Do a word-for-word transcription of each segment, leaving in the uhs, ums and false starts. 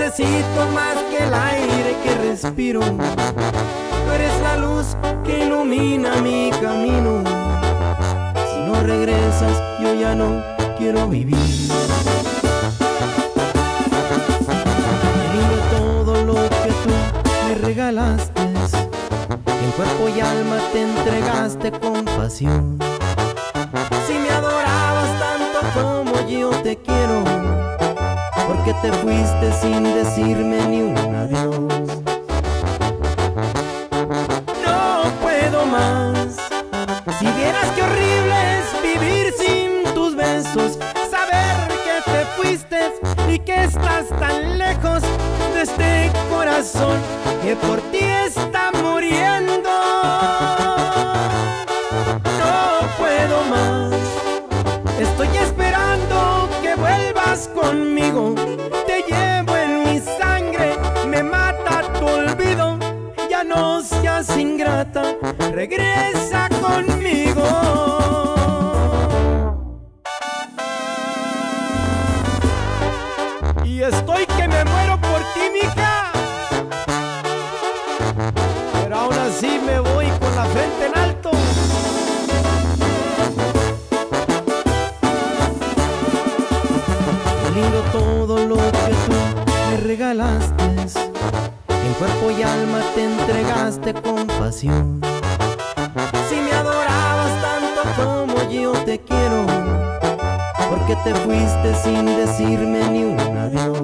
necesito más que el aire que respiro. Tú eres la luz que ilumina mi camino. Si no regresas, yo ya no quiero vivir. Qué lindo todo lo que tú me regalaste. En cuerpo y alma te entregaste con pasión. Si me adorabas tanto como yo te quiero, ¿por qué te fuiste sin decirme ni un adiós? No puedo más. Si vieras qué horrible es vivir sin tus besos, saber que te fuiste y que estás tan lejos de este corazón que por ti está muriendo. No puedo más. Estoy esperando que vuelvas conmigo. Te llevo en mi sangre, me mata tu olvido. Ya no seas ingrata, regresa conmigo. Y estoy que me muero por ti, mija, pero aún así me voy con la frente en alto. Qué lindo todo lo que tú me regalaste. En cuerpo y alma te entregaste con pasión. Si me adorabas tanto como yo te quiero, ¿por qué te fuiste sin decirme ni un adiós?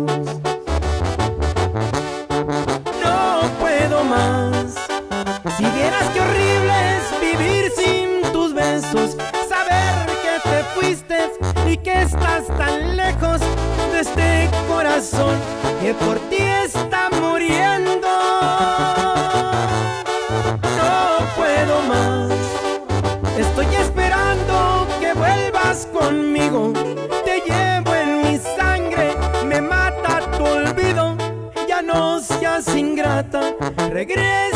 No puedo más. Si vieras qué horrible es vivir sin tus besos, saber que te fuiste y que estás tan lejos de este corazón que por ti está muriendo. No puedo más. Estoy esperando que vuelvas conmigo. Te llevo en mi sangre, me mata tu olvido. Ya no seas ingrata, regresa.